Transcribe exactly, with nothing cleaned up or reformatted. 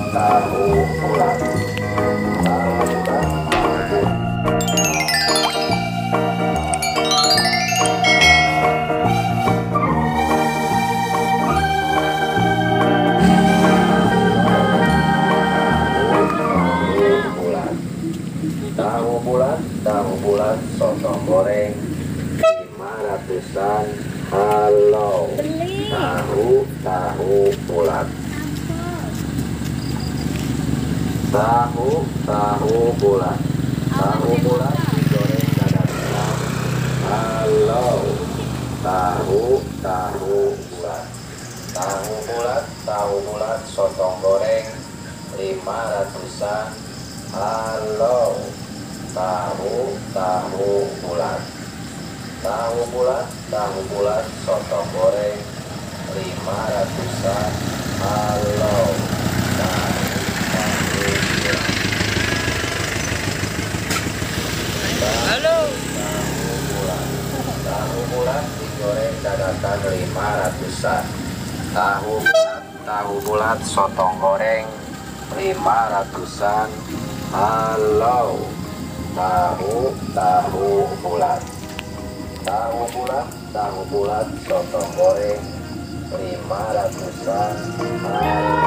tahu bulat. Tahu bulat. Tahu bulat, tahu bulat, sotong goreng lima ratusan. Halo, tahu tahu bulat. Tahu tahu bulat, tahu bulat digoreng dadakan. Halo, tahu tahu bulat. Tahu bulat, tahu bulat, sotong goreng lima ratusan. Halo, tahu tahu bulat. Tahu bulat, tahu bulat, sotong goreng lima ratusan. Halo, tahu tahu bulat. Halo, tahu bulat. Tahu bulat digoreng dadakan lima ratusan. Tahu bulat, tahu bulat, sotong goreng lima ratusan. Halo, tahu tahu bulat. Tahu bulat, tahu bulat, sotong goreng lima ratusan. Halo.